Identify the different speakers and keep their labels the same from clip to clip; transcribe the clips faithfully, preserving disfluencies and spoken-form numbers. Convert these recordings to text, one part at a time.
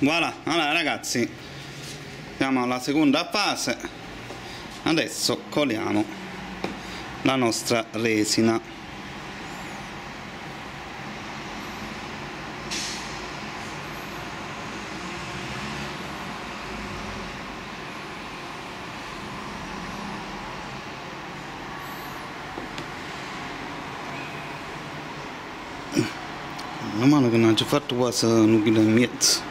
Speaker 1: Voilà, allora ragazzi, siamo alla seconda fase. Adesso coliamo la nostra resina. Meno male che non ho già fatto quasi un chilo e mezzo.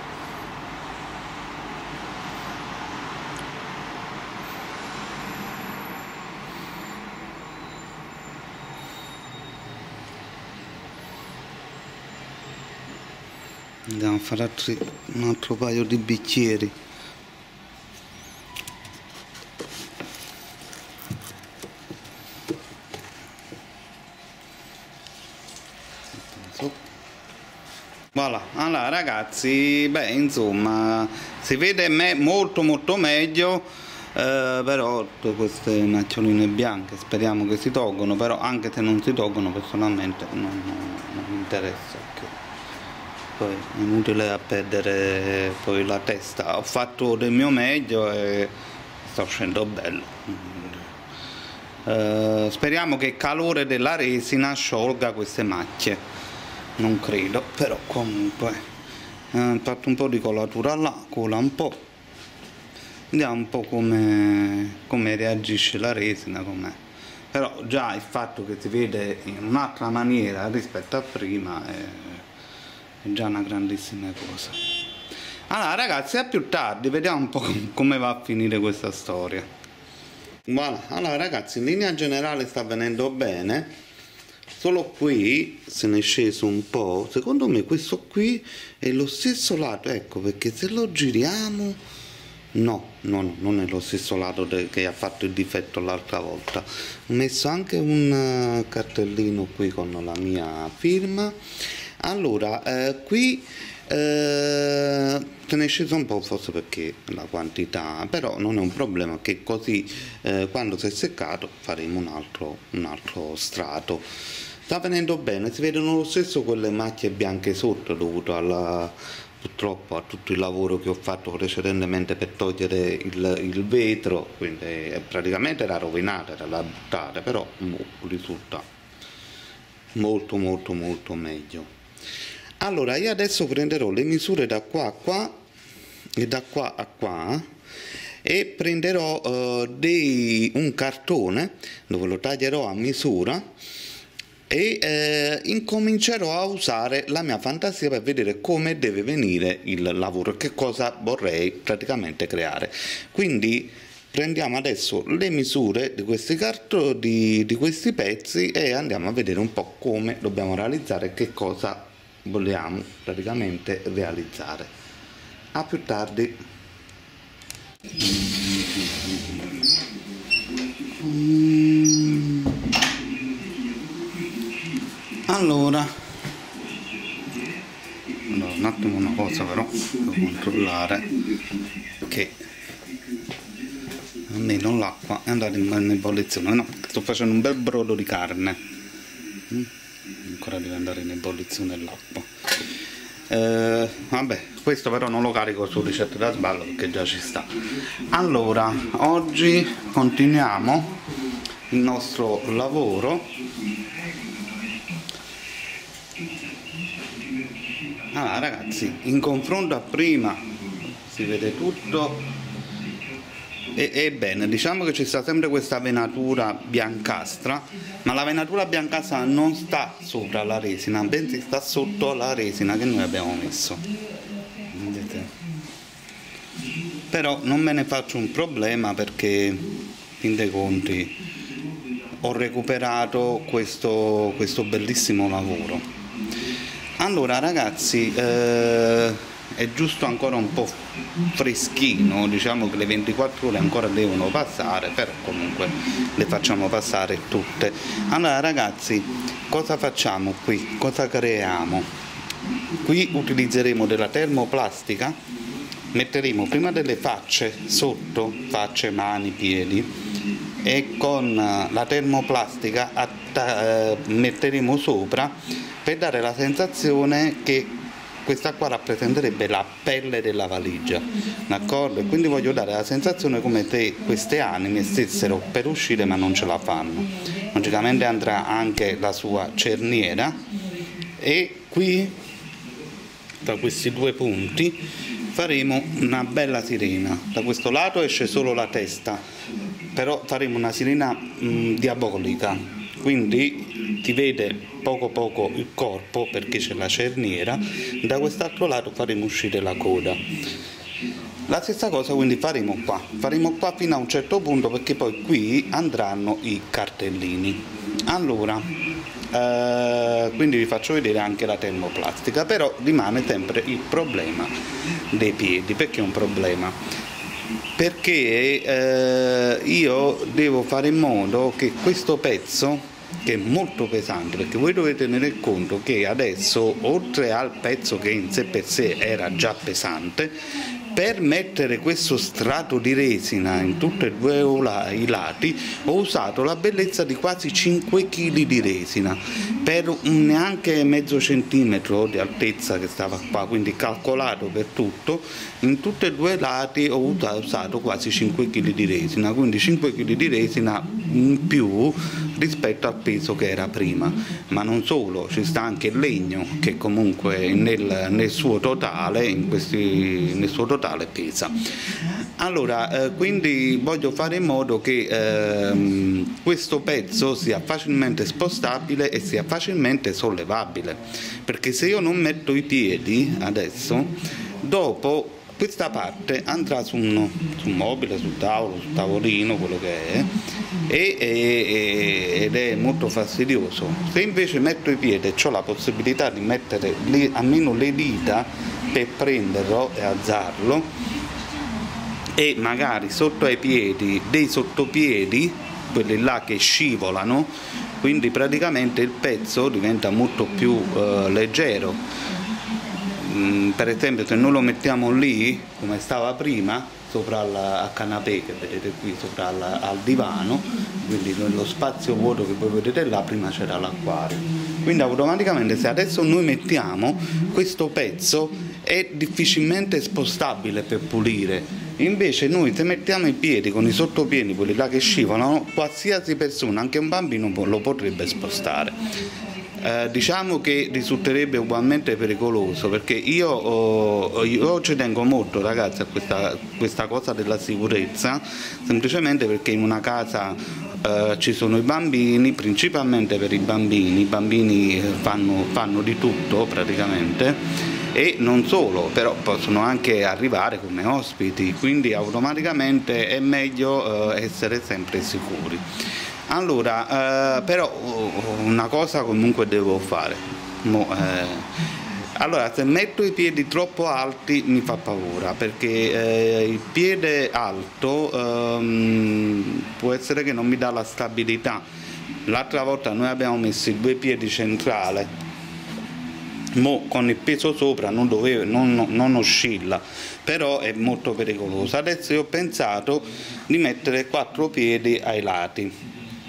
Speaker 1: Andiamo a fare altri, un altro paio di bicchieri. Voilà, allora ragazzi, beh insomma si vede me molto molto meglio, eh, però tutte queste maccioline bianche speriamo che si tolgono, però anche se non si tolgono personalmente non, non, non mi interessa, okay. Poi è inutile a perdere poi la testa, ho fatto del mio meglio e sta uscendo bello. Eh, speriamo che il calore della resina sciolga queste macchie. Non credo, però comunque ho eh, fatto un po' di colatura là, cola un po', vediamo un po' come, come reagisce la resina, com'è. Però già il fatto che si vede in un'altra maniera rispetto a prima è, è già una grandissima cosa. Allora ragazzi, a più tardi, vediamo un po' come va a finire questa storia. Voilà, allora ragazzi, in linea generale sta venendo bene. Solo qui se ne è sceso un po', secondo me questo qui è lo stesso lato, ecco, perché se lo giriamo, no, no non è lo stesso lato che ha fatto il difetto l'altra volta. Ho messo anche un cartellino qui con la mia firma. Allora, eh, qui eh, se ne è sceso un po', forse perché la quantità, però non è un problema, che così eh, quando si è seccato faremo un altro, un altro strato. Sta venendo bene, si vedono lo stesso quelle macchie bianche sotto, dovuto alla, purtroppo a tutto il lavoro che ho fatto precedentemente per togliere il, il vetro, quindi eh, praticamente era rovinata, era da buttare, però mo, risulta molto molto molto meglio. Allora io adesso prenderò le misure da qua a qua e da qua a qua e prenderò uh, dei, un cartone dove lo taglierò a misura e eh, incomincerò a usare la mia fantasia per vedere come deve venire il lavoro, che cosa vorrei praticamente creare. Quindi prendiamo adesso le misure di questi cartoni, di, di questi pezzi, e andiamo a vedere un po' come dobbiamo realizzare, che cosa vogliamo praticamente realizzare. A più tardi. Mm. Allora, allora, un attimo una cosa però, devo controllare che almeno l'acqua è andata in ebollizione. No, sto facendo un bel brodo di carne, mm? Ancora deve andare in ebollizione l'acqua. Eh, vabbè, questo però non lo carico su ricette da sballo perché già ci sta. Allora, oggi continuiamo il nostro lavoro. Allora ragazzi, in confronto a prima si vede tutto e, e bene, diciamo che ci sta sempre questa venatura biancastra, ma la venatura biancastra non sta sopra la resina, bensì sta sotto la resina che noi abbiamo messo. Vedete? Però non me ne faccio un problema perché in dei conti ho recuperato questo, questo bellissimo lavoro. Allora ragazzi, eh, è giusto ancora un po' freschino, diciamo che le ventiquattro ore ancora devono passare, però comunque le facciamo passare tutte. Allora ragazzi, cosa facciamo qui? Cosa creiamo? Qui utilizzeremo della termoplastica, metteremo prima delle facce sotto, facce, mani, piedi, e con la termoplastica eh, metteremo sopra per dare la sensazione che questa qua rappresenterebbe la pelle della valigia, d'accordo? E quindi voglio dare la sensazione come se queste anime stessero per uscire ma non ce la fanno. Logicamente andrà anche la sua cerniera e qui tra questi due punti faremo una bella sirena. Da questo lato esce solo la testa, però faremo una sirena mh, diabolica, quindi ti vede poco poco il corpo perché c'è la cerniera. Da quest'altro lato faremo uscire la coda. La stessa cosa quindi faremo qua, faremo qua fino a un certo punto, perché poi qui andranno i cartellini. Allora, eh, quindi vi faccio vedere anche la termoplastica, però rimane sempre il problema dei piedi. Perché è un problema? Perché eh, io devo fare in modo che questo pezzo, che è molto pesante, perché voi dovete tenere conto che adesso, oltre al pezzo che in sé per sé era già pesante, per mettere questo strato di resina in tutti e due i lati ho usato la bellezza di quasi cinque chili di resina per un neanche mezzo centimetro di altezza che stava qua, quindi calcolato per tutto, in tutti e due i lati ho usato quasi cinque chili di resina, quindi cinque chili di resina in più rispetto al peso che era prima. Ma non solo, ci sta anche il legno che comunque nel, nel suo totale in questi, nel suo totale pesa. Allora, eh, quindi voglio fare in modo che eh, questo pezzo sia facilmente spostabile e sia facilmente sollevabile, perché se io non metto i piedi adesso, dopo questa parte andrà su un, su un mobile, sul tavolo, sul tavolino, quello che è, e, e, ed è molto fastidioso. Se invece metto i piedi e ho la possibilità di mettere le, almeno le dita per prenderlo e alzarlo, e magari sotto ai piedi dei sottopiedi, quelli là che scivolano, quindi praticamente il pezzo diventa molto più eh, leggero. Per esempio, se noi lo mettiamo lì come stava prima, sopra al, al canapè che vedete qui, sopra al, al divano, quindi nello spazio vuoto che voi vedete là, prima c'era l'acquario, quindi automaticamente se adesso noi mettiamo questo pezzo è difficilmente spostabile per pulire. Invece noi se mettiamo i piedi con i sottopiedi, quelli là che scivolano, qualsiasi persona, anche un bambino, lo potrebbe spostare. Eh, diciamo che risulterebbe ugualmente pericoloso, perché io, oh, io ci tengo molto, ragazzi, a questa, questa cosa della sicurezza, semplicemente perché in una casa eh, ci sono i bambini, principalmente per i bambini, i bambini fanno, fanno di tutto praticamente, e non solo, però possono anche arrivare come ospiti, quindi automaticamente è meglio eh, essere sempre sicuri. Allora, eh, però una cosa comunque devo fare. Mo, eh, allora, se metto i piedi troppo alti mi fa paura, perché eh, il piede alto ehm, può essere che non mi dà la stabilità. L'altra volta noi abbiamo messo i due piedi centrali, mo con il peso sopra non, doveva, non, non oscilla, però è molto pericoloso. Adesso io ho pensato di mettere quattro piedi ai lati.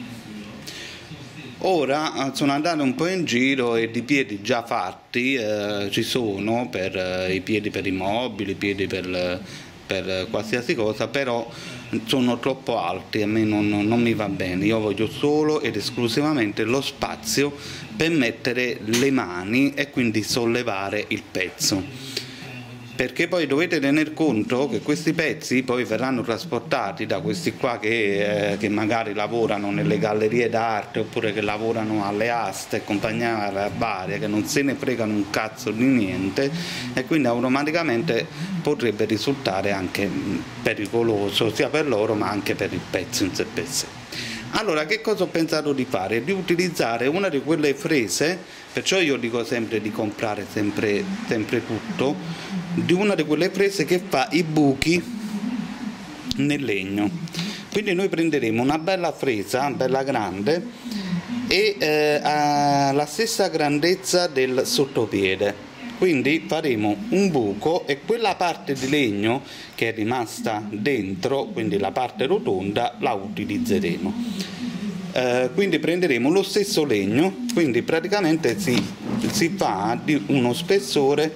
Speaker 1: Ora sono andato un po' in giro e di piedi già fatti eh, ci sono per eh, i piedi per i mobili, i piedi per, per qualsiasi cosa, però sono troppo alti, a me non, non mi va bene. Io voglio solo ed esclusivamente lo spazio per mettere le mani e quindi sollevare il pezzo. Perché poi dovete tener conto che questi pezzi poi verranno trasportati da questi qua che, eh, che magari lavorano nelle gallerie d'arte, oppure che lavorano alle aste e compagnia varie, che non se ne fregano un cazzo di niente, e quindi automaticamente potrebbe risultare anche pericoloso sia per loro ma anche per il pezzo in sé per sé. Allora, che cosa ho pensato di fare? Di utilizzare una di quelle frese, perciò io dico sempre di comprare sempre, sempre tutto, di una di quelle frese che fa i buchi nel legno. Quindi noi prenderemo una bella fresa, bella grande, e eh, ha la stessa grandezza del sottopiede. Quindi faremo un buco e quella parte di legno che è rimasta dentro, quindi la parte rotonda, la utilizzeremo. Eh, quindi prenderemo lo stesso legno, quindi praticamente si si fa di uno spessore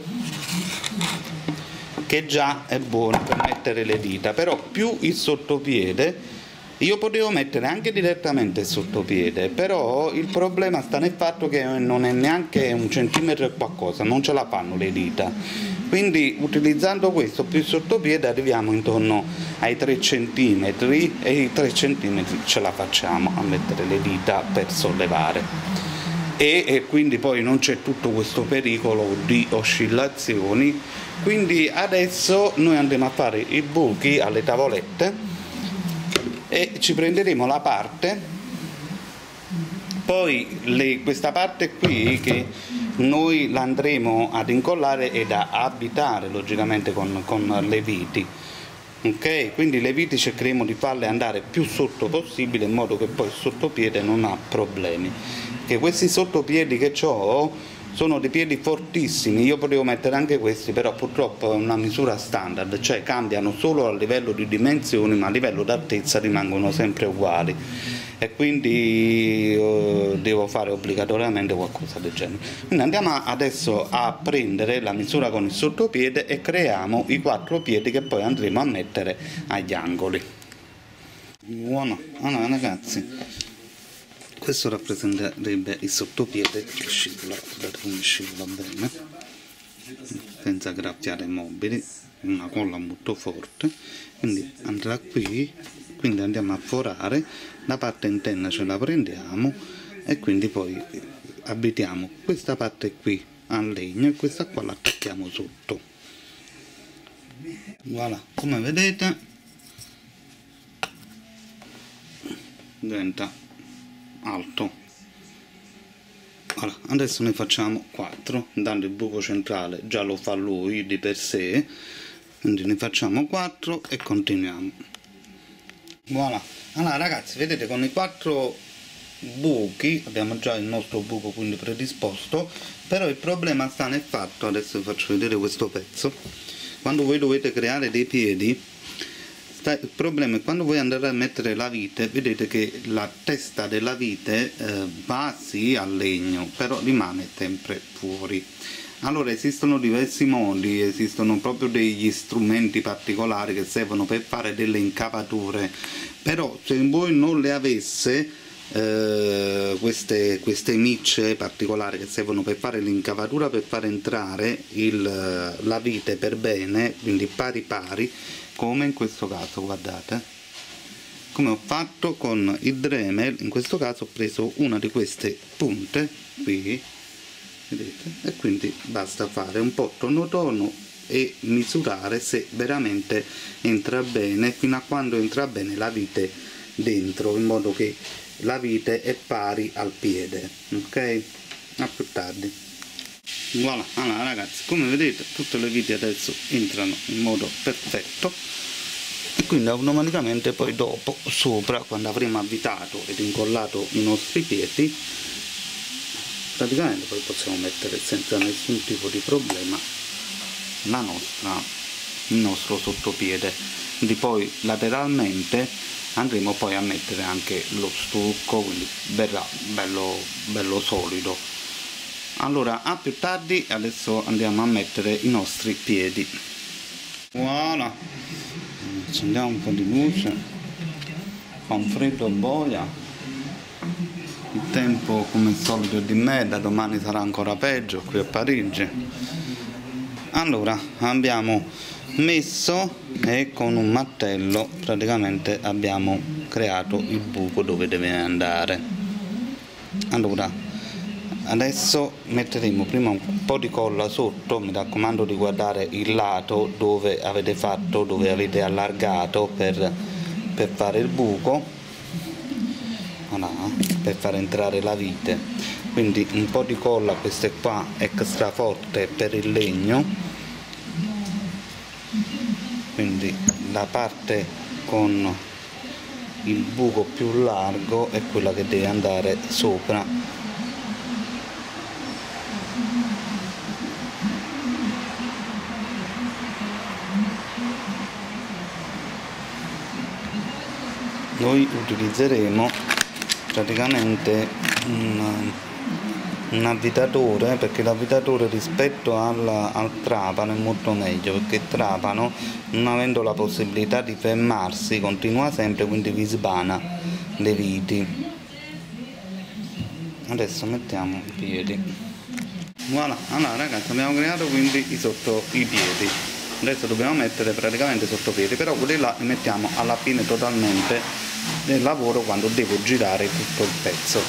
Speaker 1: che già è buono per mettere le dita, però più il sottopiede. Io potevo mettere anche direttamente il sottopiede, però il problema sta nel fatto che non è neanche un centimetro e qualcosa, non ce la fanno le dita. Quindi utilizzando questo più il sottopiede arriviamo intorno ai tre centimetri e i tre centimetri ce la facciamo a mettere le dita per sollevare. E, e quindi poi non c'è tutto questo pericolo di oscillazioni. Quindi adesso noi andremo a fare i buchi alle tavolette e ci prenderemo la parte, poi le, questa parte qui che noi la andremo ad incollare ed a abitare logicamente con, con le viti, ok? Quindi le viti cercheremo di farle andare più sotto possibile in modo che poi il sottopiede non ha problemi, che questi sottopiedi che ho sono dei piedi fortissimi. Io potevo mettere anche questi, però purtroppo è una misura standard, cioè cambiano solo a livello di dimensioni, ma a livello d'altezza rimangono sempre uguali, e quindi eh, devo fare obbligatoriamente qualcosa del genere. Quindi andiamo adesso a prendere la misura con il sottopiede e creiamo i quattro piedi che poi andremo a mettere agli angoli. Buono, allora ragazzi, questo rappresenterebbe il sottopiede che scivola, guardate come scivola bene, senza graffiare i mobili, una colla molto forte, quindi andrà qui, quindi andiamo a forare, la parte interna ce la prendiamo e quindi poi abitiamo questa parte qui al legno e questa qua la attacchiamo sotto. Voilà, come vedete diventa alto. Allora, adesso ne facciamo quattro, dando il buco centrale già lo fa lui di per sé, quindi ne facciamo quattro e continuiamo. Voilà, allora ragazzi, vedete, con i quattro buchi abbiamo già il nostro buco quindi predisposto, però il problema sta nel fatto, adesso vi faccio vedere questo pezzo, quando voi dovete creare dei piedi. Il problema è quando voi andate a mettere la vite, vedete che la testa della vite eh, va sì al legno, però rimane sempre fuori. Allora esistono diversi modi, esistono proprio degli strumenti particolari che servono per fare delle incavature, però se voi non le avesse eh, queste, queste micce particolari che servono per fare l'incavatura, per far entrare il, la vite per bene, quindi pari pari, come in questo caso, guardate come ho fatto con il Dremel. In questo caso ho preso una di queste punte qui, vedete, e quindi basta fare un po' tono tono e misurare se veramente entra bene, fino a quando entra bene la vite dentro, in modo che la vite è pari al piede, ok? A più tardi. Voilà, allora ragazzi, come vedete tutte le viti adesso entrano in modo perfetto, e quindi automaticamente poi dopo sopra, quando avremo avvitato ed incollato i nostri piedi, praticamente poi possiamo mettere senza nessun tipo di problema la nostra, il nostro sottopiede. Quindi poi lateralmente andremo poi a mettere anche lo stucco, quindi verrà bello, bello solido. Allora, a più tardi, adesso andiamo a mettere i nostri piedi. Voilà, accendiamo un po' di luce, fa un freddo boia, il tempo come al solito è di merda, domani sarà ancora peggio qui a Parigi. Allora, abbiamo messo e con un martello praticamente abbiamo creato il buco dove deve andare. Allora, adesso metteremo prima un po' di colla sotto, mi raccomando di guardare il lato dove avete fatto, dove avete allargato per, per fare il buco, voilà, per far entrare la vite. Quindi un po' di colla, questa è qua extra forte per il legno, quindi la parte con il buco più largo è quella che deve andare sopra. Noi utilizzeremo praticamente un, un avvitatore, perché l'avvitatore rispetto al, al trapano è molto meglio, perché il trapano, non avendo la possibilità di fermarsi, continua sempre, quindi vi sbana le viti. Adesso mettiamo i piedi. Voilà, allora ragazzi, abbiamo creato quindi i sotto i piedi. Adesso dobbiamo mettere praticamente i sottopiedi, però quelli là li mettiamo alla fine totalmente del lavoro, quando devo girare tutto il pezzo.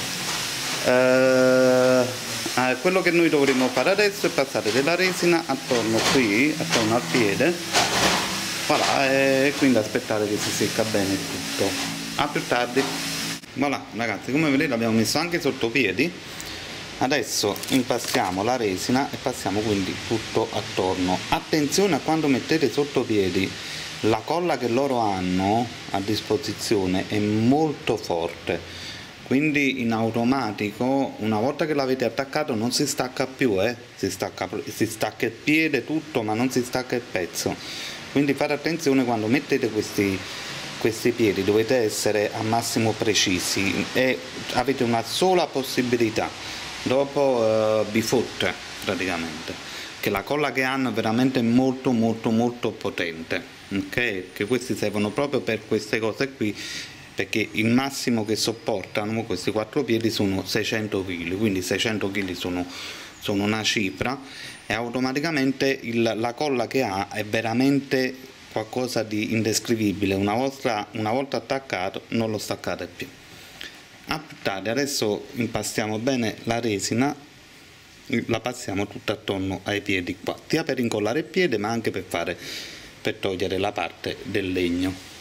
Speaker 1: Eh, eh, quello che noi dovremo fare adesso è passare della resina attorno qui, attorno al piede, voilà, e quindi aspettare che si secca bene tutto. A più tardi. Voilà ragazzi, come vedete abbiamo messo anche i sottopiedi. Adesso impastiamo la resina e passiamo quindi tutto attorno. Attenzione a quando mettete i sottopiedi, la colla che loro hanno a disposizione è molto forte, quindi in automatico una volta che l'avete attaccato non si stacca più, eh? si, stacca, si stacca il piede tutto, ma non si stacca il pezzo, quindi fate attenzione quando mettete questi questi piedi, dovete essere al massimo precisi e avete una sola possibilità, dopo uh, vi fotte praticamente, che la colla che hanno è veramente molto molto molto potente, ok? Che questi servono proprio per queste cose qui, perché il massimo che sopportano questi quattro piedi sono seicento chili, quindi seicento chili sono, sono una cifra, e automaticamente il, la colla che ha è veramente qualcosa di indescrivibile. Una volta, una volta attaccato non lo staccate più. A più tardi. Adesso impastiamo bene la resina, la passiamo tutta attorno ai piedi qua, sia per incollare il piede ma anche per fare per togliere la parte del legno.